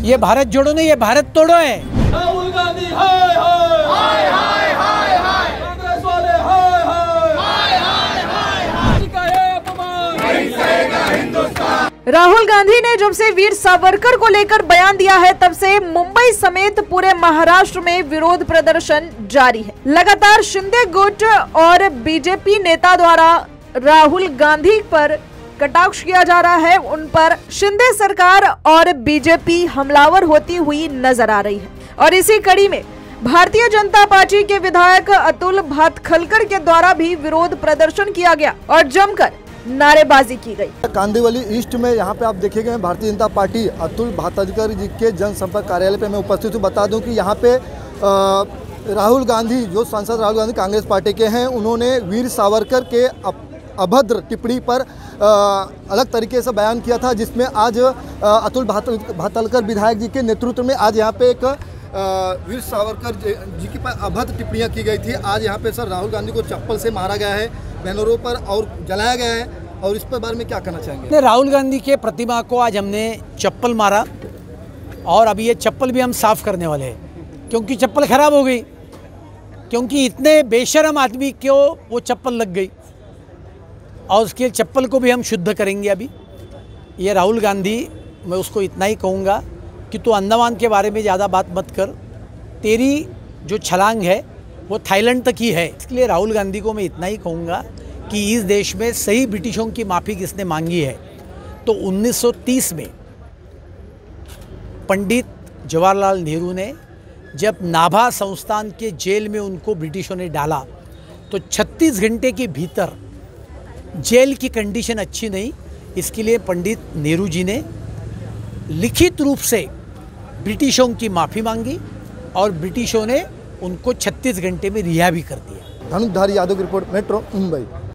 ये भारत जोड़ो नहीं, ये भारत तोड़ो है। राहुल गांधी हाय हाय हाय हाय हाय, कांग्रेस वाले हाय हाय हाय हाय हाय, का ये अपमान नहीं सहेगा हिंदुस्तान। राहुल गांधी ने जब से वीर सावरकर को लेकर बयान दिया है तब से मुंबई समेत पूरे महाराष्ट्र में विरोध प्रदर्शन जारी है। लगातार शिंदे गुट और बीजेपी नेता द्वारा राहुल गांधी पर कटाक्ष किया जा रहा है। उन पर शिंदे सरकार और बीजेपी हमलावर होती हुई नजर आ रही है और इसी कड़ी में भारतीय जनता पार्टी के विधायक अतुल भातखलकर के द्वारा भी विरोध प्रदर्शन किया गया और जमकर नारेबाजी की गई। कांदिवली ईस्ट में यहाँ पे आप देखेंगे भारतीय जनता पार्टी अतुल भातखलकर जी के जनसंपर्क कार्यालय पे मैं उपस्थित हूँ। बता दूं कि यहाँ पे राहुल गांधी, जो सांसद राहुल गांधी कांग्रेस पार्टी के हैं, उन्होंने वीर सावरकर के अभद्र टिप्पणी पर अलग तरीके से बयान किया था, जिसमें आज अतुल भातखलकर विधायक जी के नेतृत्व में आज यहाँ पे एक वीर सावरकर जी की पर अभद्र टिप्पणियाँ की गई थी। आज यहाँ पे सर राहुल गांधी को चप्पल से मारा गया है, बैनरों पर और जलाया गया है, और इस पर बारे में क्या कहना चाहेंगे? राहुल गांधी के प्रतिमा को आज हमने चप्पल मारा और अभी ये चप्पल भी हम साफ करने वाले हैं, क्योंकि चप्पल खराब हो गई, क्योंकि इतने बेशर्म आदमी को वो चप्पल लग गई और उसके चप्पल को भी हम शुद्ध करेंगे। अभी ये राहुल गांधी, मैं उसको इतना ही कहूँगा कि तू अंडमान के बारे में ज़्यादा बात मत कर, तेरी जो छलांग है वो थाईलैंड तक ही है। इसलिए राहुल गांधी को मैं इतना ही कहूँगा कि इस देश में सही ब्रिटिशों की माफ़ी किसने मांगी है तो 1930 में पंडित जवाहरलाल नेहरू ने जब नाभा संस्थान के जेल में उनको ब्रिटिशों ने डाला तो 36 घंटे के भीतर जेल की कंडीशन अच्छी नहीं, इसके लिए पंडित नेहरू जी ने लिखित रूप से ब्रिटिशों की माफ़ी मांगी और ब्रिटिशों ने उनको 36 घंटे में रिहा भी कर दिया। धनुधारी यादव की रिपोर्ट, मेट्रो मुंबई।